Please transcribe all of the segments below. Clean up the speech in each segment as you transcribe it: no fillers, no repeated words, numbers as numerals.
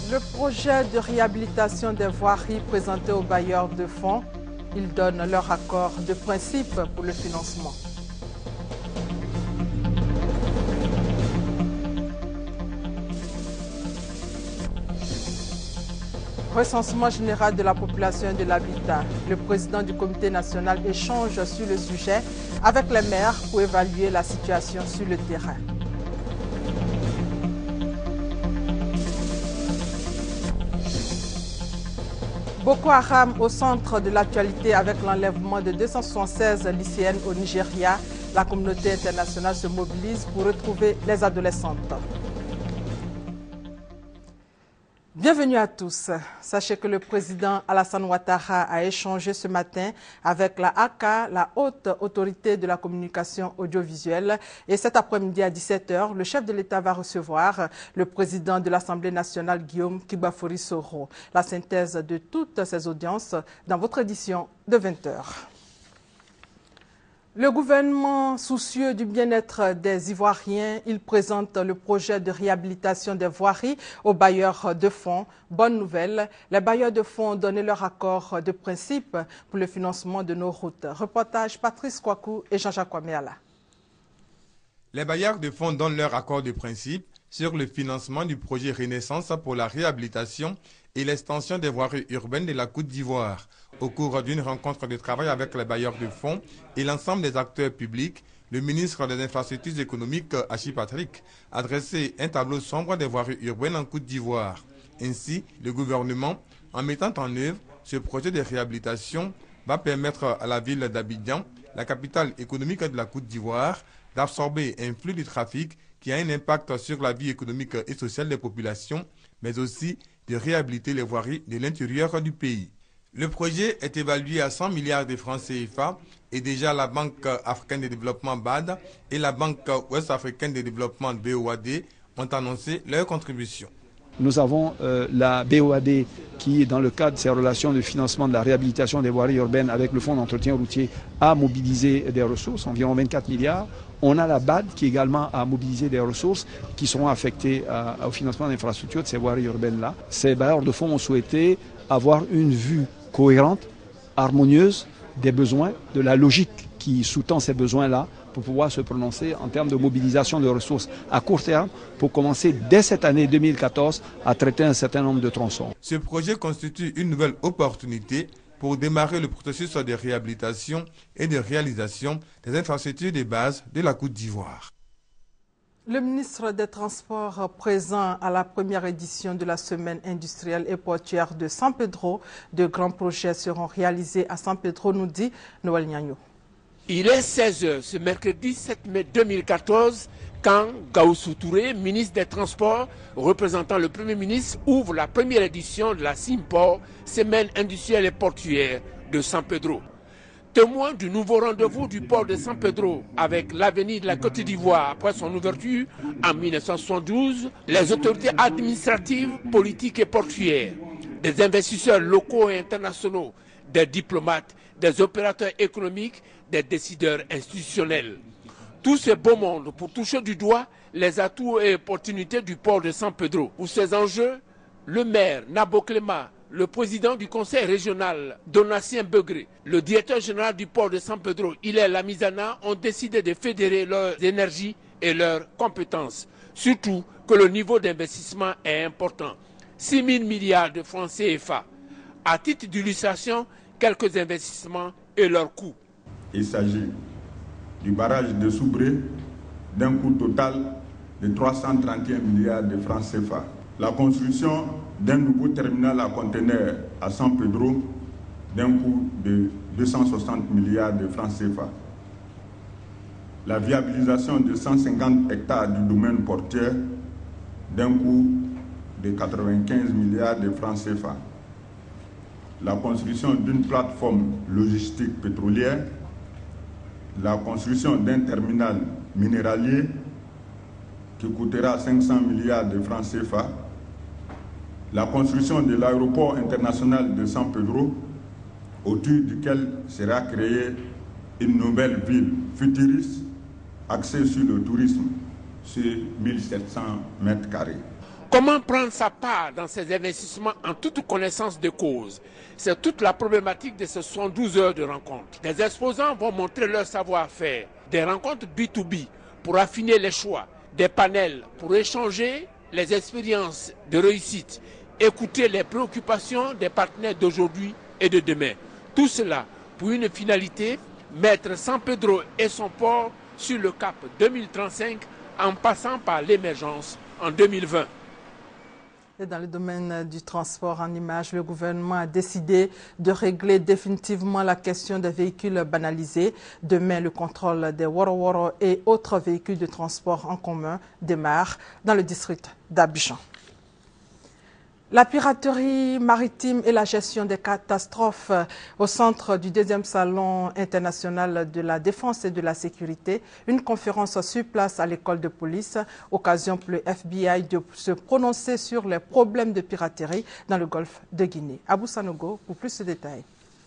Le projet de réhabilitation des voiries présenté aux bailleurs de fonds, ils donnent leur accord de principe pour le financement. Recensement général de la population et de l'habitat. Le président du comité national échange sur le sujet avec les maires pour évaluer la situation sur le terrain. Boko Haram au centre de l'actualité avec l'enlèvement de 276 lycéennes au Nigeria. La communauté internationale se mobilise pour retrouver les adolescentes. Bienvenue à tous. Sachez que le président Alassane Ouattara a échangé ce matin avec la ACA, la Haute Autorité de la Communication Audiovisuelle. Et cet après-midi à 17 h, le chef de l'État va recevoir le président de l'Assemblée nationale, Guillaume Kibafori Soro. La synthèse de toutes ces audiences dans votre édition de 20 h. Le gouvernement, soucieux du bien-être des Ivoiriens, il présente le projet de réhabilitation des voiries aux bailleurs de fonds. Bonne nouvelle, les bailleurs de fonds ont donné leur accord de principe pour le financement de nos routes. Reportage Patrice Kouakou et Jean-Jacques Ouaméala. Les bailleurs de fonds donnent leur accord de principe sur le financement du projet Renaissance pour la réhabilitation et l'extension des voiries urbaines de la Côte d'Ivoire. Au cours d'une rencontre de travail avec les bailleurs de fonds et l'ensemble des acteurs publics, le ministre des Infrastructures économiques, Hachi Patrick, a dressé un tableau sombre des voiries urbaines en Côte d'Ivoire. Ainsi, le gouvernement, en mettant en œuvre ce projet de réhabilitation, va permettre à la ville d'Abidjan, la capitale économique de la Côte d'Ivoire, d'absorber un flux de trafic qui a un impact sur la vie économique et sociale des populations, mais aussi de réhabiliter les voiries de l'intérieur du pays. Le projet est évalué à 100 milliards de francs CFA et déjà la Banque africaine de développement BAD et la Banque ouest-africaine de développement BOAD ont annoncé leur contribution. Nous avons la BOAD qui, dans le cadre de ses relations de financement de la réhabilitation des voiries urbaines avec le Fonds d'entretien routier, a mobilisé des ressources, environ 24 milliards. On a la BAD qui également a mobilisé des ressources qui seront affectées au financement d'infrastructures de ces voiries urbaines-là. Ces bailleurs de fonds ont souhaité avoir une vue cohérente, harmonieuse des besoins, de la logique qui sous-tend ces besoins-là pour pouvoir se prononcer en termes de mobilisation de ressources à court terme pour commencer dès cette année 2014 à traiter un certain nombre de tronçons. Ce projet constitue une nouvelle opportunité pour démarrer le processus de réhabilitation et de réalisation des infrastructures de base de la Côte d'Ivoire. Le ministre des Transports présent à la première édition de la semaine industrielle et portuaire de San Pedro. De grands projets seront réalisés à San Pedro, nous dit Noël Niagno. Il est 16 h ce mercredi 7 mai 2014 quand Gaoussou Touré, ministre des Transports, représentant le Premier ministre, ouvre la première édition de la SIMPOR, semaine industrielle et portuaire de San Pedro. Témoin du nouveau rendez-vous du port de San Pedro avec l'avenir de la Côte d'Ivoire après son ouverture en 1972, les autorités administratives, politiques et portuaires, des investisseurs locaux et internationaux, des diplomates, des opérateurs économiques, des décideurs institutionnels. Tout ce beau monde pour toucher du doigt les atouts et opportunités du port de San Pedro. Pour ces enjeux, le maire Nabo Cléma, le président du conseil régional Donatien Begré, le directeur général du port de San Pedro, Hilaire Lamizana, ont décidé de fédérer leurs énergies et leurs compétences. Surtout que le niveau d'investissement est important. 6 000 milliards de francs CFA. À titre d'illustration, quelques investissements et leurs coûts. Il s'agit du barrage de Soubré d'un coût total de 331 milliards de francs CFA. La construction d'un nouveau terminal à conteneurs à San Pedro d'un coût de 260 milliards de francs CFA. La viabilisation de 150 hectares du domaine portuaire d'un coût de 95 milliards de francs CFA. La construction d'une plateforme logistique pétrolière, la construction d'un terminal minéralier qui coûtera 500 milliards de francs CFA, la construction de l'aéroport international de San Pedro, autour duquel sera créée une nouvelle ville futuriste axée sur le tourisme sur 1700 mètres carrés. Comment prendre sa part dans ces investissements en toute connaissance de cause? C'est toute la problématique de ces 72 heures de rencontres. Les exposants vont montrer leur savoir-faire. Des rencontres B2B pour affiner les choix. Des panels pour échanger les expériences de réussite. Écouter les préoccupations des partenaires d'aujourd'hui et de demain. Tout cela pour une finalité, mettre San Pedro et son port sur le cap 2035 en passant par l'émergence en 2020. Et dans le domaine du transport en images, le gouvernement a décidé de régler définitivement la question des véhicules banalisés. Demain, le contrôle des Woro-Woro et autres véhicules de transport en commun démarre dans le district d'Abidjan. La piraterie maritime et la gestion des catastrophes au centre du 2e Salon international de la défense et de la sécurité. Une conférence sur place à l'école de police, occasion pour le FBI de se prononcer sur les problèmes de piraterie dans le golfe de Guinée. Abou Sanogo pour plus de détails.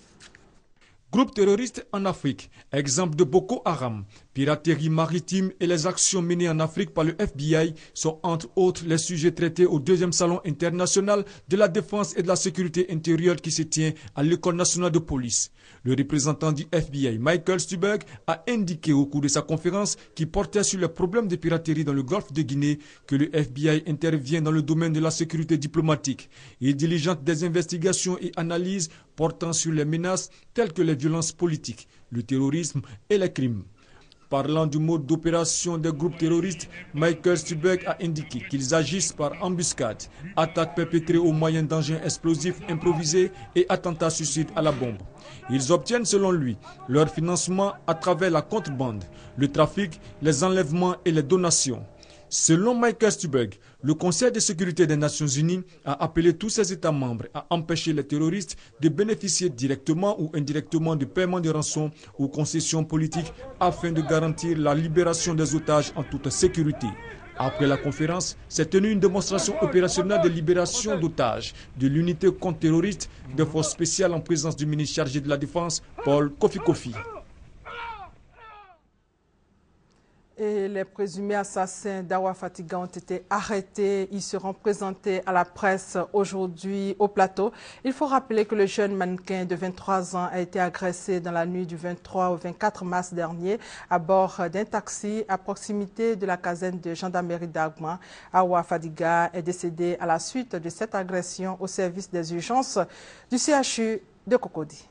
Groupe terroriste en Afrique, exemple de Boko Haram, piraterie maritime et les actions menées en Afrique par le FBI sont entre autres les sujets traités au 2e Salon international de la défense et de la sécurité intérieure qui se tient à l'École nationale de police. Le représentant du FBI, Michael Stuberg, a indiqué au cours de sa conférence qui portait sur les problèmes de piraterie dans le golfe de Guinée que le FBI intervient dans le domaine de la sécurité diplomatique et diligente des investigations et analyses portant sur les menaces telles que les violences politiques, le terrorisme et les crimes. Parlant du mode d'opération des groupes terroristes, Michael Stuberg a indiqué qu'ils agissent par embuscade, attaques perpétrées au moyen d'engins explosifs improvisés et attentats suicides à la bombe. Ils obtiennent selon lui leur financement à travers la contrebande, le trafic, les enlèvements et les donations. Selon Michael Stuberg, le Conseil de sécurité des Nations Unies a appelé tous ses États membres à empêcher les terroristes de bénéficier directement ou indirectement du paiement de rançons ou concessions politiques afin de garantir la libération des otages en toute sécurité. Après la conférence, s'est tenue une démonstration opérationnelle de libération d'otages de l'unité contre-terroriste de forces spéciales en présence du ministre chargé de la Défense, Paul Kofi. Et les présumés assassins d'Awa Fatiga ont été arrêtés. Ils seront présentés à la presse aujourd'hui au plateau. Il faut rappeler que le jeune mannequin de 23 ans a été agressé dans la nuit du 23 au 24 mars dernier à bord d'un taxi à proximité de la caserne de gendarmerie d'Agma. Awa Fatiga est décédé à la suite de cette agression au service des urgences du CHU de Cocody.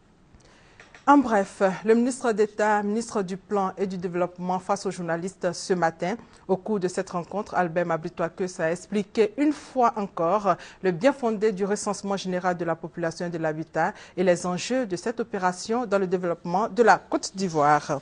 En bref, le ministre d'État, ministre du Plan et du Développement face aux journalistes ce matin, au cours de cette rencontre, Albert Mabritois-Keus a expliqué une fois encore le bien fondé du recensement général de la population et de l'habitat et les enjeux de cette opération dans le développement de la Côte d'Ivoire.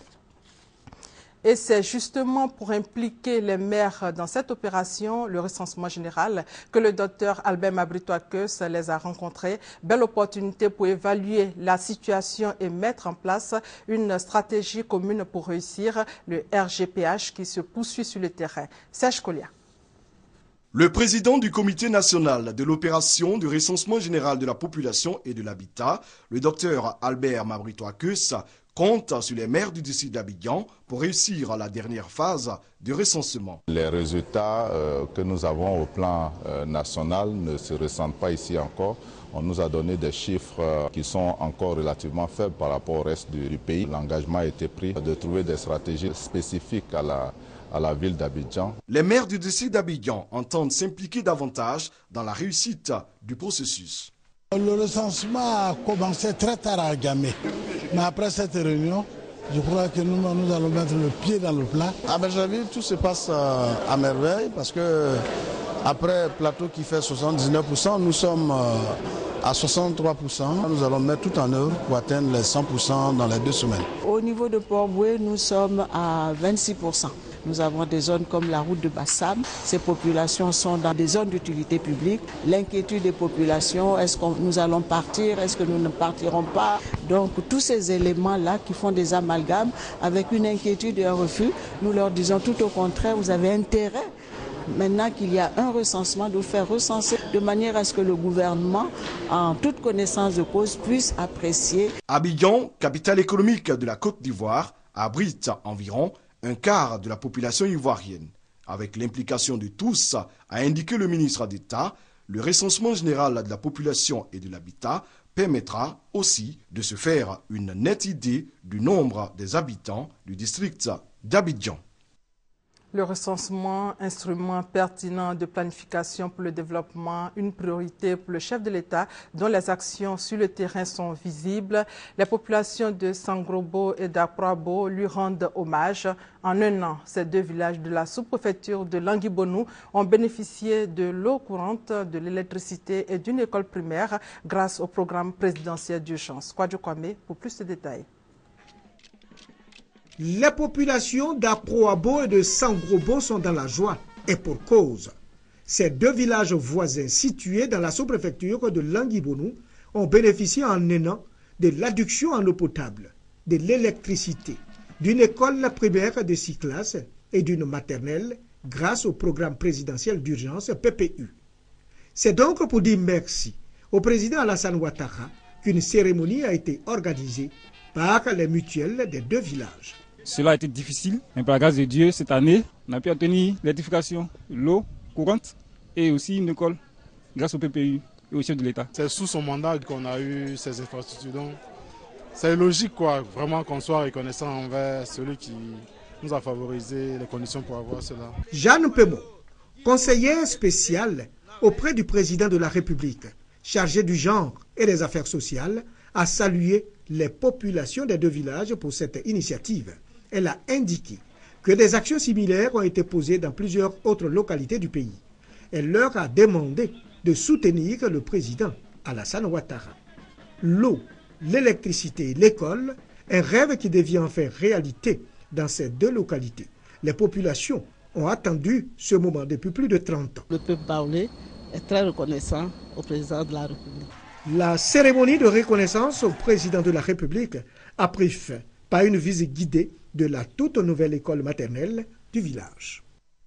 Et c'est justement pour impliquer les maires dans cette opération, le recensement général, que le docteur Albert Mabritois-Keus les a rencontrés. Belle opportunité pour évaluer la situation et mettre en place une stratégie commune pour réussir le RGPH qui se poursuit sur le terrain. Serge Kolia. Le président du comité national de l'opération du recensement général de la population et de l'habitat, le docteur Albert Mabritois-Keus, compte sur les maires du district d'Abidjan pour réussir la dernière phase du recensement. Les résultats que nous avons au plan national ne se ressentent pas ici encore. On nous a donné des chiffres qui sont encore relativement faibles par rapport au reste du pays. L'engagement a été pris de trouver des stratégies spécifiques à la ville d'Abidjan. Les maires du district d'Abidjan entendent s'impliquer davantage dans la réussite du processus. Le recensement a commencé très tard à Agamé. Mais après cette réunion, je crois que nous allons mettre le pied dans le plat. À Bergerville, tout se passe à merveille parce que après Plateau qui fait 79%, nous sommes à 63%. Nous allons mettre tout en œuvre pour atteindre les 100% dans les 2 semaines. Au niveau de Port-Boué, nous sommes à 26%. Nous avons des zones comme la route de Bassam. Ces populations sont dans des zones d'utilité publique. L'inquiétude des populations, est-ce que nous allons partir, est-ce que nous ne partirons pas? Donc tous ces éléments-là qui font des amalgames avec une inquiétude et un refus, nous leur disons tout au contraire, vous avez intérêt, maintenant qu'il y a un recensement, de faire recenser de manière à ce que le gouvernement, en toute connaissance de cause, puisse apprécier. Abidjan, capitale économique de la Côte d'Ivoire, abrite environ un quart de la population ivoirienne. Avec l'implication de tous, a indiqué le ministre d'État, le recensement général de la population et de l'habitat permettra aussi de se faire une nette idée du nombre des habitants du district d'Abidjan. Le recensement, instrument pertinent de planification pour le développement, une priorité pour le chef de l'État dont les actions sur le terrain sont visibles. Les populations de Sangrobo et d'Aproabo lui rendent hommage. En un an, ces deux villages de la sous-préfecture de Languibonou ont bénéficié de l'eau courante, de l'électricité et d'une école primaire grâce au programme présidentiel d'urgence. Kwadjo Kwame pour plus de détails. Les populations d'Aproabo et de Sangrobo sont dans la joie, et pour cause. Ces deux villages voisins situés dans la sous-préfecture de Languibonou ont bénéficié en un an de l'adduction en eau potable, de l'électricité, d'une école primaire de 6 classes et d'une maternelle grâce au programme présidentiel d'urgence PPU. C'est donc pour dire merci au président Alassane Ouattara qu'une cérémonie a été organisée par les mutuelles des deux villages. Cela a été difficile, mais par la grâce de Dieu, cette année, on a pu obtenir l'électrification, l'eau courante et aussi une école grâce au PPU et au chef de l'État. C'est sous son mandat qu'on a eu ces infrastructures. Donc, c'est logique, quoi, vraiment qu'on soit reconnaissant envers celui qui nous a favorisé les conditions pour avoir cela. Jeanne Pemon, conseillère spéciale auprès du président de la République, chargé du genre et des affaires sociales, a salué les populations des deux villages pour cette initiative. Elle a indiqué que des actions similaires ont été posées dans plusieurs autres localités du pays. Elle leur a demandé de soutenir le président Alassane Ouattara. L'eau, l'électricité, l'école, un rêve qui devient enfin réalité dans ces deux localités. Les populations ont attendu ce moment depuis plus de 30 ans. Le peuple baoulé est très reconnaissant au président de la République. La cérémonie de reconnaissance au président de la République a pris fin par une visite guidée de la toute nouvelle école maternelle du village.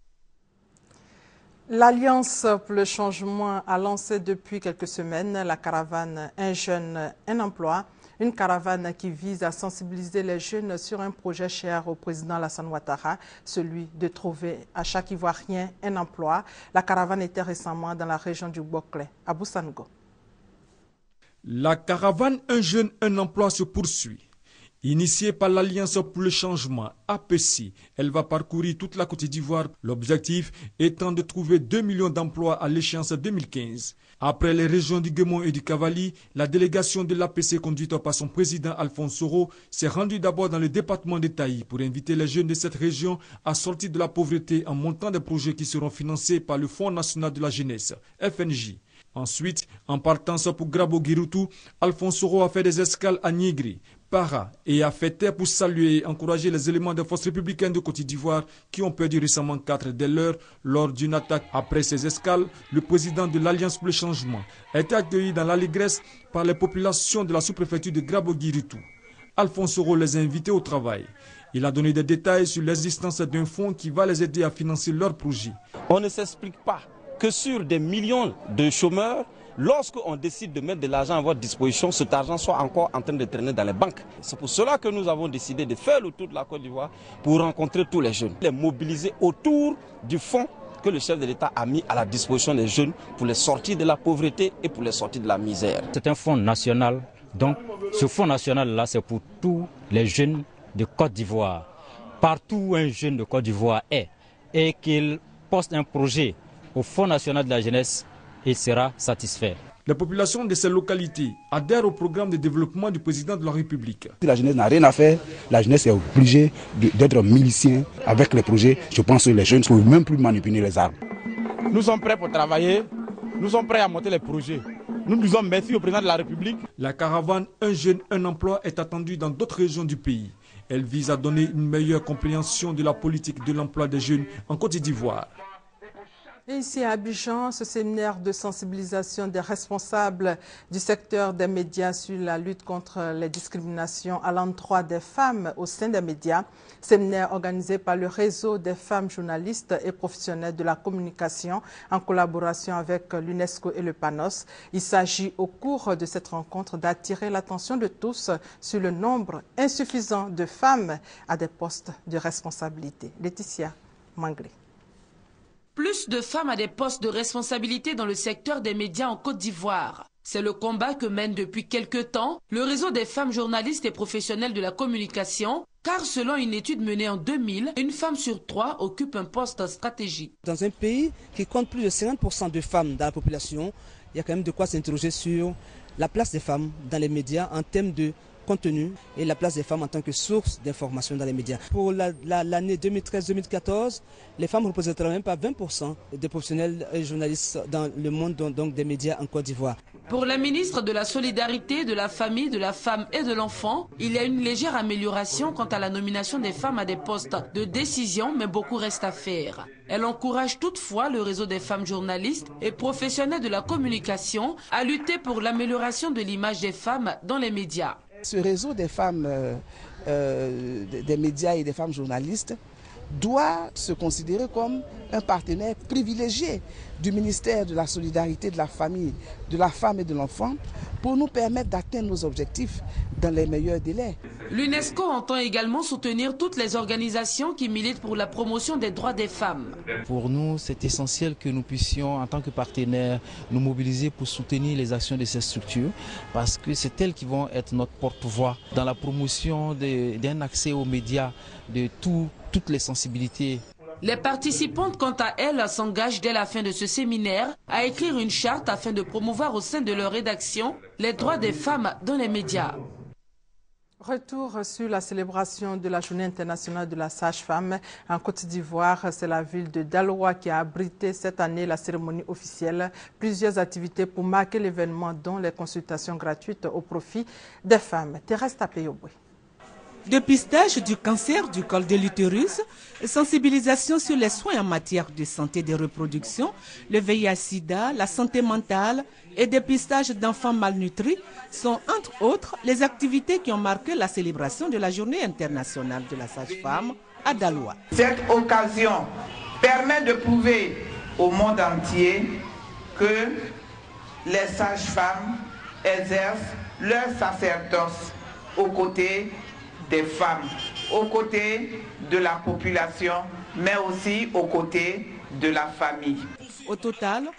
L'Alliance pour le changement a lancé depuis quelques semaines la caravane Un jeune, un emploi. Une caravane qui vise à sensibiliser les jeunes sur un projet cher au président Alassane Ouattara, celui de trouver à chaque Ivoirien un emploi. La caravane était récemment dans la région du Boclé, à Boussango. La caravane Un jeune, un emploi se poursuit. Initiée par l'Alliance pour le changement, APC, elle va parcourir toute la Côte d'Ivoire, l'objectif étant de trouver 2 millions d'emplois à l'échéance 2015. Après les régions du Guémon et du Cavali, la délégation de l'APC conduite par son président Alphonse Soro s'est rendue d'abord dans le département de Taï pour inviter les jeunes de cette région à sortir de la pauvreté en montant des projets qui seront financés par le Fonds national de la jeunesse, FNJ. Ensuite, en partance pour Grabo-Giroutou, Alphonse Soro a fait des escales à Nigri, Para et a fait terre pour saluer et encourager les éléments des forces républicaines de Côte d'Ivoire qui ont perdu récemment 4 des leurs lors d'une attaque. Après ces escales, le président de l'Alliance pour le changement a été accueilli dans l'allégresse par les populations de la sous-préfecture de Grabo-Giroutou. Alphonse Soro les a invités au travail. Il a donné des détails sur l'existence d'un fonds qui va les aider à financer leurs projets. On ne s'explique pas que sur des millions de chômeurs, lorsqu'on décide de mettre de l'argent à votre disposition, cet argent soit encore en train de traîner dans les banques. C'est pour cela que nous avons décidé de faire le tour de la Côte d'Ivoire pour rencontrer tous les jeunes, les mobiliser autour du fonds que le chef de l'État a mis à la disposition des jeunes pour les sortir de la pauvreté et pour les sortir de la misère. C'est un fonds national, donc ce fonds national-là, c'est pour tous les jeunes de Côte d'Ivoire. Partout où un jeune de Côte d'Ivoire est et qu'il poste un projet au Fonds national de la jeunesse, il sera satisfait. Les populations de ces localités adhèrent au programme de développement du président de la République. Si la jeunesse n'a rien à faire, la jeunesse est obligée d'être milicien avec les projets. Je pense que les jeunes ne peuvent même plus manipuler les armes. Nous sommes prêts pour travailler, nous sommes prêts à monter les projets. Nous disons merci au président de la République. La caravane Un jeune, un emploi est attendue dans d'autres régions du pays. Elle vise à donner une meilleure compréhension de la politique de l'emploi des jeunes en Côte d'Ivoire. Et ici à Abidjan, ce séminaire de sensibilisation des responsables du secteur des médias sur la lutte contre les discriminations à l'endroit des femmes au sein des médias. Séminaire organisé par le réseau des femmes journalistes et professionnelles de la communication en collaboration avec l'UNESCO et le PANOS. Il s'agit au cours de cette rencontre d'attirer l'attention de tous sur le nombre insuffisant de femmes à des postes de responsabilité. Laetitia Manglé. Plus de femmes à des postes de responsabilité dans le secteur des médias en Côte d'Ivoire. C'est le combat que mène depuis quelque temps le réseau des femmes journalistes et professionnelles de la communication, car selon une étude menée en 2000, une femme sur 3 occupe un poste stratégique. Dans un pays qui compte plus de 50% de femmes dans la population, il y a quand même de quoi s'interroger sur la place des femmes dans les médias en termes de contenu et la place des femmes en tant que source d'information dans les médias. Pour l'année 2013-2014, les femmes représenteraient même pas 20% des professionnels et journalistes dans le monde donc des médias en Côte d'Ivoire. Pour la ministre de la Solidarité, de la Famille, de la Femme et de l'Enfant, il y a une légère amélioration quant à la nomination des femmes à des postes de décision, mais beaucoup reste à faire. Elle encourage toutefois le réseau des femmes journalistes et professionnels de la communication à lutter pour l'amélioration de l'image des femmes dans les médias. Ce réseau des femmes des médias et des femmes journalistes doit se considérer comme un partenaire privilégié du ministère de la Solidarité, de la Famille, de la Femme et de l'Enfant pour nous permettre d'atteindre nos objectifs dans les meilleurs délais. L'UNESCO entend également soutenir toutes les organisations qui militent pour la promotion des droits des femmes. Pour nous, c'est essentiel que nous puissions, en tant que partenaires, nous mobiliser pour soutenir les actions de ces structures parce que c'est elles qui vont être notre porte-voix dans la promotion d'un accès aux médias de toutes les sensibilités. Les participantes, quant à elles, s'engagent dès la fin de ce séminaire à écrire une charte afin de promouvoir au sein de leur rédaction les droits des femmes dans les médias. Retour sur la célébration de la Journée internationale de la sage-femme en Côte d'Ivoire. C'est la ville de Daloa qui a abrité cette année la cérémonie officielle. Plusieurs activités pour marquer l'événement, dont les consultations gratuites au profit des femmes. Thérèse Tapeyoboué. Dépistage du cancer du col de l'utérus, sensibilisation sur les soins en matière de santé de reproduction, le VIH-Sida, la santé mentale et dépistage d'enfants malnutris sont entre autres les activités qui ont marqué la célébration de la Journée internationale de la sage-femme à Daloa. Cette occasion permet de prouver au monde entier que les sages-femmes exercent leur sacerdoce aux côtés des femmes, aux côtés de la population, mais aussi aux côtés de la famille. Au total,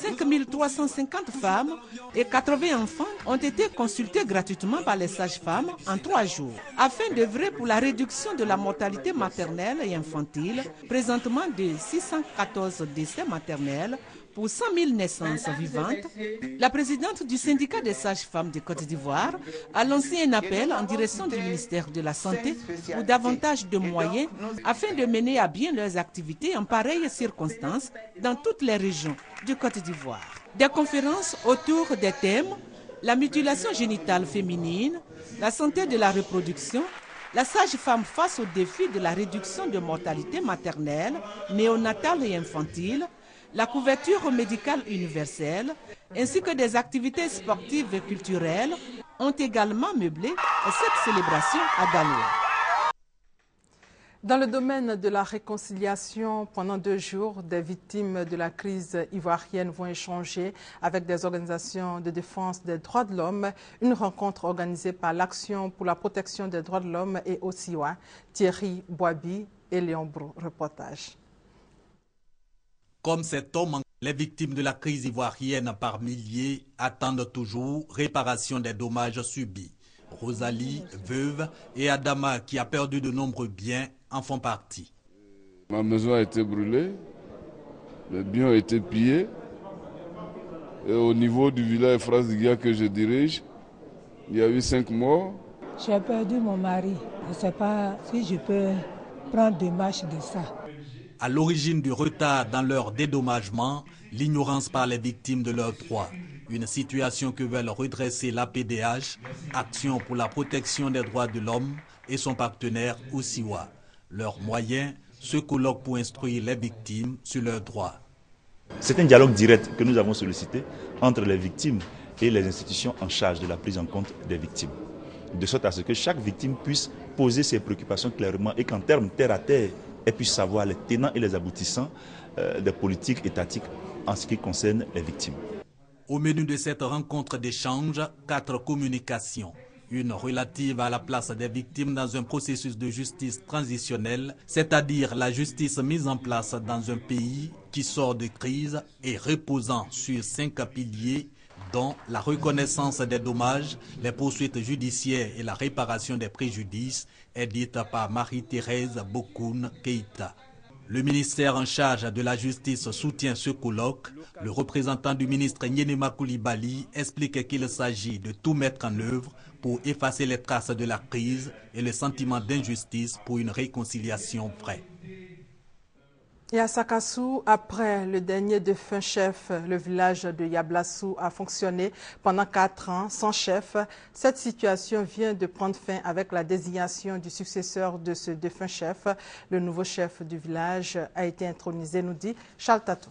5350 femmes et 80 enfants ont été consultés gratuitement par les sages-femmes en 3 jours, afin d'œuvrer pour la réduction de la mortalité maternelle et infantile, présentement de 614 décès maternels pour 100 000 naissances vivantes. La présidente du syndicat des sages-femmes de Côte d'Ivoire a lancé un appel en direction du ministère de la Santé pour davantage de moyens afin de mener à bien leurs activités en pareilles circonstances dans toutes les régions du Côte d'Ivoire. Des conférences autour des thèmes la mutilation génitale féminine, la santé de la reproduction, la sage-femme face au défi de la réduction de mortalité maternelle, néonatale et infantile, la couverture médicale universelle, ainsi que des activités sportives et culturelles ont également meublé cette célébration à Daloa. Dans le domaine de la réconciliation, pendant 2 jours, des victimes de la crise ivoirienne vont échanger avec des organisations de défense des droits de l'homme. Une rencontre organisée par l'Action pour la protection des droits de l'homme et OSIWA. Thierry Boabi et Léon Brou. Reportage. Comme cet homme, les victimes de la crise ivoirienne par milliers attendent toujours réparation des dommages subis. Rosalie, veuve, et Adama, qui a perdu de nombreux biens, en font partie. Ma maison a été brûlée, les biens ont été pillés. Et au niveau du village Frasdigia que je dirige, il y a eu 5 morts. J'ai perdu mon mari. Je ne sais pas si je peux prendre des marches de ça. À l'origine du retard dans leur dédommagement, l'ignorance par les victimes de leurs droits. Une situation que veulent redresser l'APDH, Action pour la protection des droits de l'homme, et son partenaire OSIWA. Leurs moyens, ce colloque pour instruire les victimes sur leurs droits. C'est un dialogue direct que nous avons sollicité entre les victimes et les institutions en charge de la prise en compte des victimes. De sorte à ce que chaque victime puisse poser ses préoccupations clairement et qu'en termes terre à terre, elle puisse savoir les tenants et les aboutissants des politiques étatiques en ce qui concerne les victimes. Au menu de cette rencontre d'échange, 4 communications. une relative à la place des victimes dans un processus de justice transitionnelle, c'est-à-dire la justice mise en place dans un pays qui sort de crise et reposant sur 5 piliers, dont la reconnaissance des dommages, les poursuites judiciaires et la réparation des préjudices, est dite par Marie-Thérèse Bokoun Keïta. Le ministère en charge de la justice soutient ce colloque. Le représentant du ministre Nyenema Koulibaly explique qu'il s'agit de tout mettre en œuvre pour effacer les traces de la crise et le sentiment d'injustice pour une réconciliation vraie. Et à Sakassou, après le dernier défunt chef, le village de Yablassou a fonctionné pendant 4 ans sans chef. Cette situation vient de prendre fin avec la désignation du successeur de ce défunt chef. Le nouveau chef du village a été intronisé, nous dit Charles Tatou.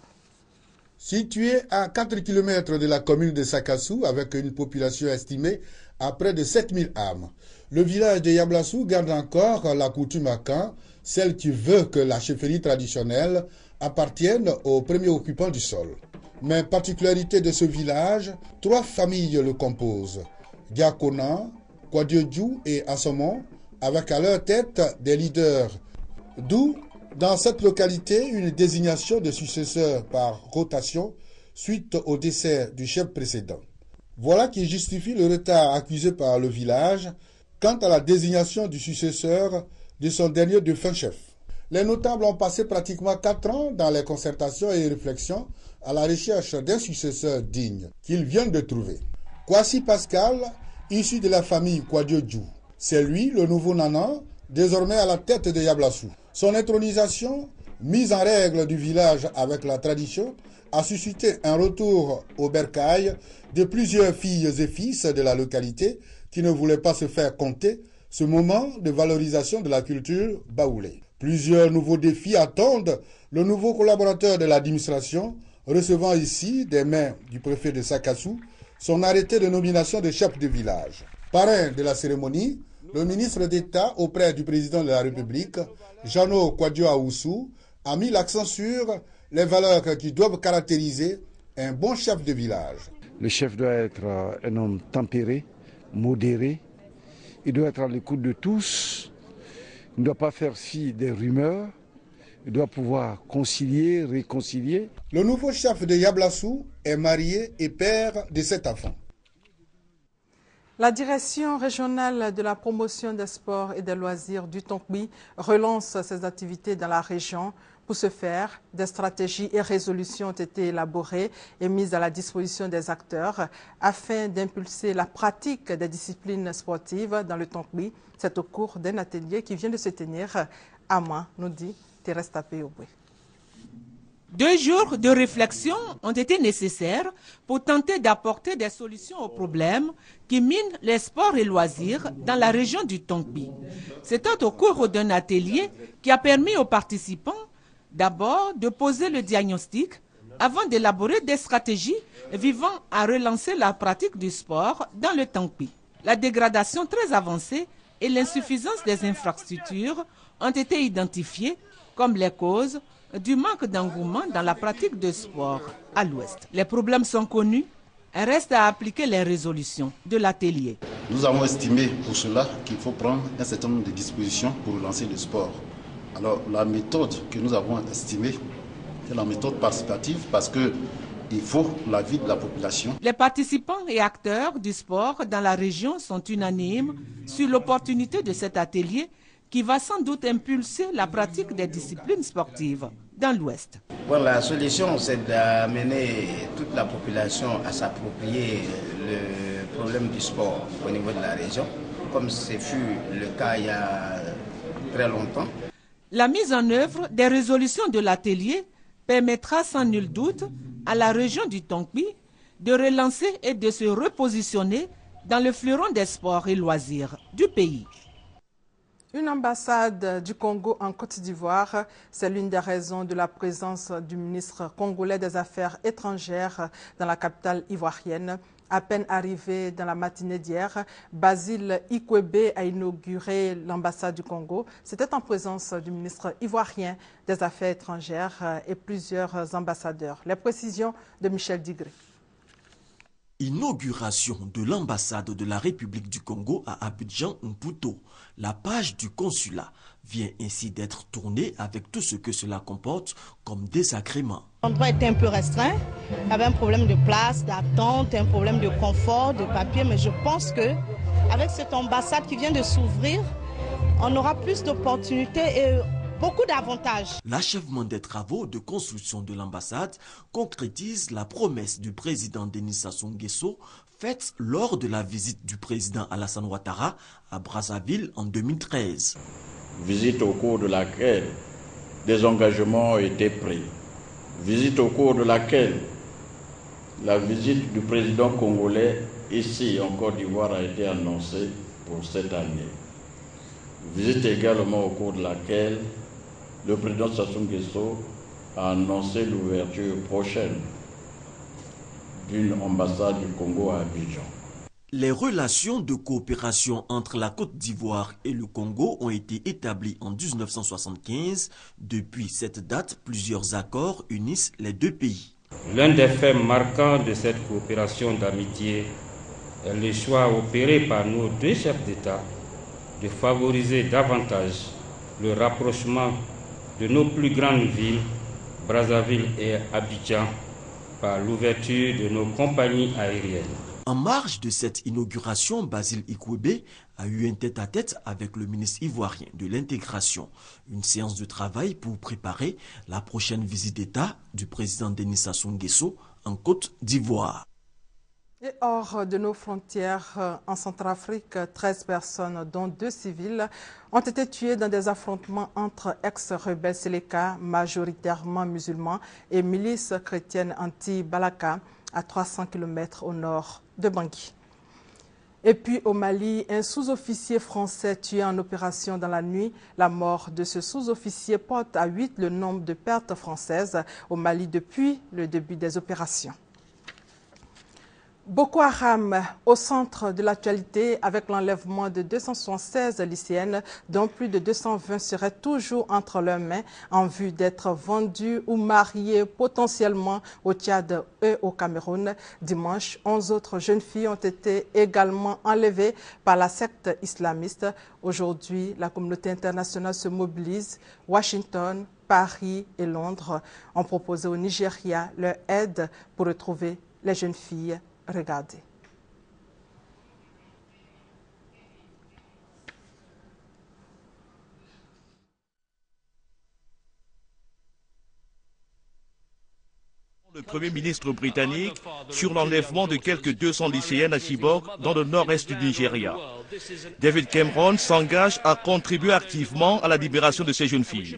Situé à 4 km de la commune de Sakassou, avec une population estimée à près de 7000 âmes, le village de Yablassou garde encore la coutume à Caen, celle qui veut que la chefferie traditionnelle appartienne aux premiers occupants du sol. Mais particularité de ce village, 3 familles le composent. Diakona, Kwadiodjou et Assomon, avec à leur tête des leaders. D'où, dans cette localité, une désignation de successeur par rotation suite au décès du chef précédent. Voilà qui justifie le retard accusé par le village quant à la désignation du successeur de son dernier défunt chef. Les notables ont passé pratiquement 4 ans dans les concertations et réflexions à la recherche d'un successeur digne qu'ils viennent de trouver. Kwasi Pascal, issu de la famille Kwadiodjou. C'est lui, le nouveau Nanan, désormais à la tête de Yablassou. Son intronisation, mise en règle du village avec la tradition, a suscité un retour au bercail de plusieurs filles et fils de la localité qui ne voulaient pas se faire compter ce moment de valorisation de la culture baoulée. Plusieurs nouveaux défis attendent le nouveau collaborateur de l'administration, recevant ici, des mains du préfet de Sakassou, son arrêté de nomination de chef de village. Parrain de la cérémonie, le ministre d'État auprès du président de la République, Jeannot Kwadjo Aoussou, a mis l'accent sur les valeurs qui doivent caractériser un bon chef de village. Le chef doit être un homme tempéré, modéré. Il doit être à l'écoute de tous, il ne doit pas faire fi des rumeurs, il doit pouvoir concilier, réconcilier. Le nouveau chef de Yablassou est marié et père de 7 enfants. La direction régionale de la promotion des sports et des loisirs du Tonkbi relance ses activités dans la région. Pour ce faire, des stratégies et résolutions ont été élaborées et mises à la disposition des acteurs afin d'impulser la pratique des disciplines sportives dans le Tonkbi. C'est au cours d'un atelier qui vient de se tenir à Main, nous dit Thérèse Tapé-Oboué. 2 jours de réflexion ont été nécessaires pour tenter d'apporter des solutions aux problèmes qui minent les sports et loisirs dans la région du Tonkbi. C'était au cours d'un atelier qui a permis aux participants d'abord de poser le diagnostic avant d'élaborer des stratégies visant à relancer la pratique du sport dans le Tonkbi. La dégradation très avancée et l'insuffisance des infrastructures ont été identifiées comme les causes du manque d'engouement dans la pratique de sport à l'ouest. Les problèmes sont connus, il reste à appliquer les résolutions de l'atelier. Nous avons estimé pour cela qu'il faut prendre un certain nombre de dispositions pour relancer le sport. Alors la méthode que nous avons estimée, c'est la méthode participative parce qu'il faut l'avis de la population. Les participants et acteurs du sport dans la région sont unanimes sur l'opportunité de cet atelier qui va sans doute impulser la pratique des disciplines sportives dans l'Ouest. Bon, la solution, c'est d'amener toute la population à s'approprier le problème du sport au niveau de la région, comme ce fut le cas il y a très longtemps. La mise en œuvre des résolutions de l'atelier permettra sans nul doute à la région du Tonkbi de relancer et de se repositionner dans le fleuron des sports et loisirs du pays. Une ambassade du Congo en Côte d'Ivoire, c'est l'une des raisons de la présence du ministre congolais des Affaires étrangères dans la capitale ivoirienne. À peine arrivé dans la matinée d'hier, Basile Ikwebe a inauguré l'ambassade du Congo. C'était en présence du ministre ivoirien des Affaires étrangères et plusieurs ambassadeurs. Les précisions de Michel Digré. Inauguration de l'ambassade de la République du Congo à Abidjan, Mputo. La page du consulat vient ainsi d'être tournée avec tout ce que cela comporte comme désagrément. L'endroit était un peu restreint, il y avait un problème de place, d'attente, un problème de confort, de papier, mais je pense que avec cette ambassade qui vient de s'ouvrir, on aura plus d'opportunités et beaucoup d'avantages. L'achèvement des travaux de construction de l'ambassade concrétise la promesse du président Denis Sassou Nguesso faite lors de la visite du président Alassane Ouattara à Brazzaville en 2013. Visite au cours de laquelle des engagements ont été pris. Visite au cours de laquelle la visite du président congolais ici en Côte d'Ivoire a été annoncée pour cette année. Visite également au cours de laquelle le président Sassou Nguesso a annoncé l'ouverture prochaine d'une ambassade du Congo à Abidjan. Les relations de coopération entre la Côte d'Ivoire et le Congo ont été établies en 1975. Depuis cette date, plusieurs accords unissent les deux pays. L'un des faits marquants de cette coopération d'amitié est le choix opéré par nos deux chefs d'État de favoriser davantage le rapprochement de nos plus grandes villes, Brazzaville et Abidjan, par l'ouverture de nos compagnies aériennes. En marge de cette inauguration, Basile Ikwebe a eu un tête-à-tête avec le ministre ivoirien de l'intégration. Une séance de travail pour préparer la prochaine visite d'État du président Denis Sassou Nguesso en Côte d'Ivoire. Et hors de nos frontières, en Centrafrique, 13 personnes, dont 2 civils, ont été tuées dans des affrontements entre ex-rebelles Séléka, majoritairement musulmans, et milices chrétiennes anti-Balaka, à 300 km au nord de Bangui. Et puis au Mali, un sous-officier français tué en opération dans la nuit. La mort de ce sous-officier porte à 8 le nombre de pertes françaises au Mali depuis le début des opérations. Boko Haram au centre de l'actualité avec l'enlèvement de 276 lycéennes dont plus de 220 seraient toujours entre leurs mains en vue d'être vendues ou mariées potentiellement au Tchad et au Cameroun. Dimanche, 11 autres jeunes filles ont été également enlevées par la secte islamiste. Aujourd'hui, la communauté internationale se mobilise. Washington, Paris et Londres ont proposé au Nigeria leur aide pour retrouver les jeunes filles. Regardez. Le Premier ministre britannique sur l'enlèvement de quelques 200 lycéennes à Chibok dans le nord-est du Nigeria. David Cameron s'engage à contribuer activement à la libération de ces jeunes filles.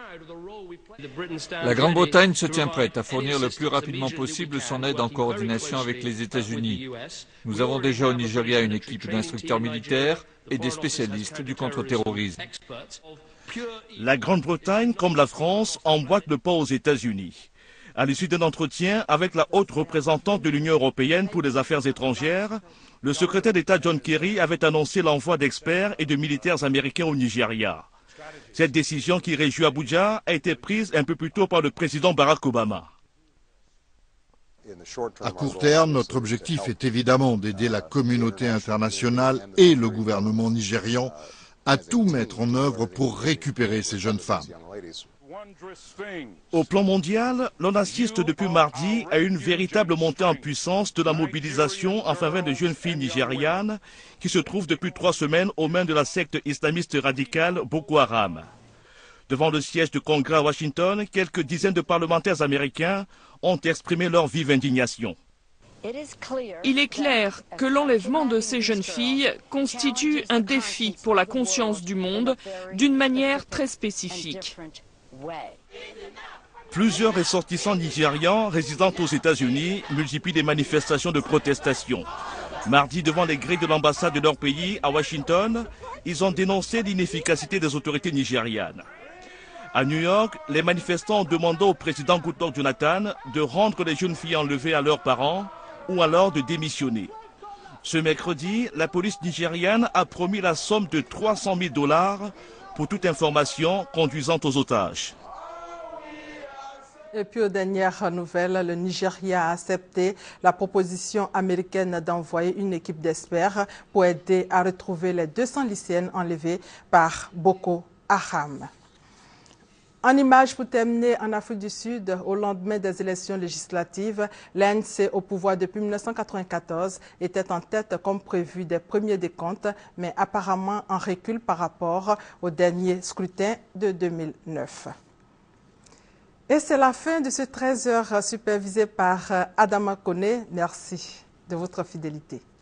La Grande-Bretagne se tient prête à fournir le plus rapidement possible son aide en coordination avec les États-Unis. Nous avons déjà au Nigeria une équipe d'instructeurs militaires et des spécialistes du contre-terrorisme. La Grande-Bretagne, comme la France, emboîte le pas aux États-Unis. À l'issue d'un entretien avec la haute représentante de l'Union européenne pour les affaires étrangères, le secrétaire d'État John Kerry avait annoncé l'envoi d'experts et de militaires américains au Nigeria. Cette décision qui réjouit Abuja a été prise un peu plus tôt par le président Barack Obama. À court terme, notre objectif est évidemment d'aider la communauté internationale et le gouvernement nigérian à tout mettre en œuvre pour récupérer ces jeunes femmes. Au plan mondial, l'on assiste depuis mardi à une véritable montée en puissance de la mobilisation en faveur de jeunes filles nigérianes qui se trouvent depuis 3 semaines aux mains de la secte islamiste radicale Boko Haram. Devant le siège du Congrès à Washington, quelques dizaines de parlementaires américains ont exprimé leur vive indignation. Il est clair que l'enlèvement de ces jeunes filles constitue un défi pour la conscience du monde d'une manière très spécifique. Plusieurs ressortissants nigérians résidant aux États-Unis multiplient des manifestations de protestation. Mardi, devant les grilles de l'ambassade de leur pays à Washington, ils ont dénoncé l'inefficacité des autorités nigérianes. À New York, les manifestants ont demandé au président Goodluck Jonathan de rendre les jeunes filles enlevées à leurs parents ou alors de démissionner. Ce mercredi, la police nigériane a promis la somme de $300 000 pour toute information conduisant aux otages. Et puis aux dernières nouvelles, le Nigeria a accepté la proposition américaine d'envoyer une équipe d'experts pour aider à retrouver les 200 lycéennes enlevées par Boko Haram. En image pour terminer, en Afrique du Sud, au lendemain des élections législatives, l'ANC au pouvoir depuis 1994 était en tête comme prévu des premiers décomptes, mais apparemment en recul par rapport au dernier scrutin de 2009. Et c'est la fin de ce 13h supervisé par Adama Kone. Merci de votre fidélité.